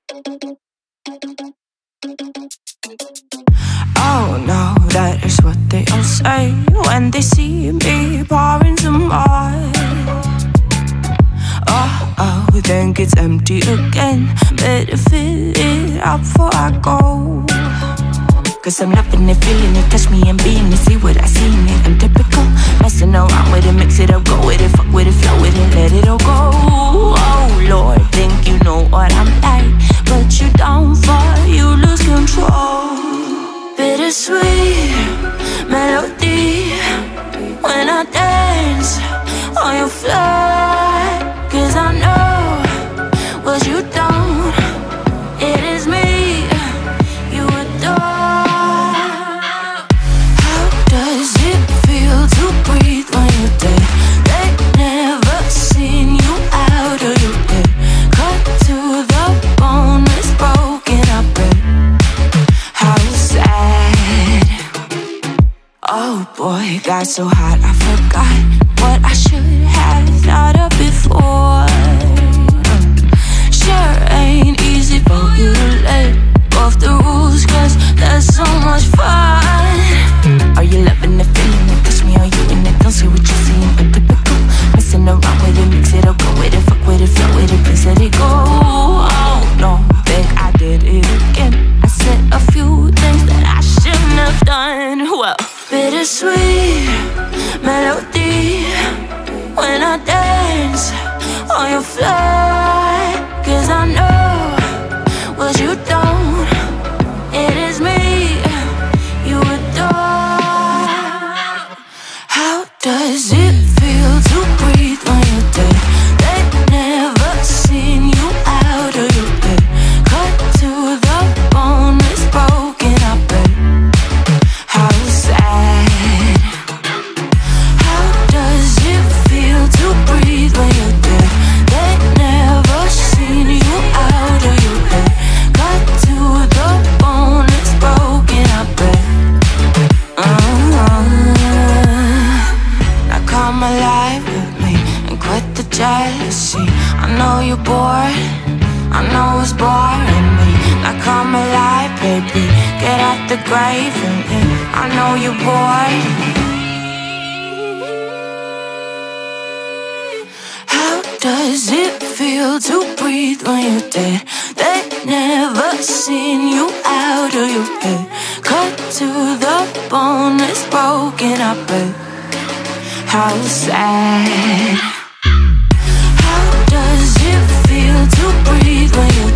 Oh no, that is what they all say when they see me pouring some more. Oh, think it's empty again. Better fill it up before I go. Cause I'm loving it, feeling it, touch me and being it. See what I see in it, I'm typical. Messing around with it, mix it up, go with it. Fuck with it, flow with it, let it all go. Oh Lord, think you know what I'm like, but you don't fall, you lose control. Bittersweet melody when I dance on your floor. Cause I know what you don't, it is me you adore. How does it feel to breathe when you're dead? They never seen you out of your bed. Cut to the bone, it's broken up red. How sad. Oh boy, got so hot I forgot what I should have thought of before. Sure ain't easy for you to let go of the rules, cause there's so much fun. Are you loving the feeling it? Touch me, are you in it? Don't see what you're seeing, but typical. Messing around with it, mix it up, go with it. Fuck with it, flow with it, please let it go. Oh no, think I did it again. I said a few things that I shouldn't have done. Well, bittersweet melody when I dance on your floor. Cause I know what you don't, it is me you adore. How does it feel to breathe when you're dead? They never seen you out of your bed. Cut to the bone, it's broken up red. How sad. How does it feel to breathe when you're dead? They never seen you out of your bed. Cut to the bone, it's broken up red. Now come alive with me and quit the jealousy. I know you're bored, I know it's boring me. Now come alive, baby, get out the grave and I know you're bored. How does it feel to breathe when you're dead? They never seen you out of your bed. Cut to the bone, it's broken up red. How sad. How does it feel to breathe when you're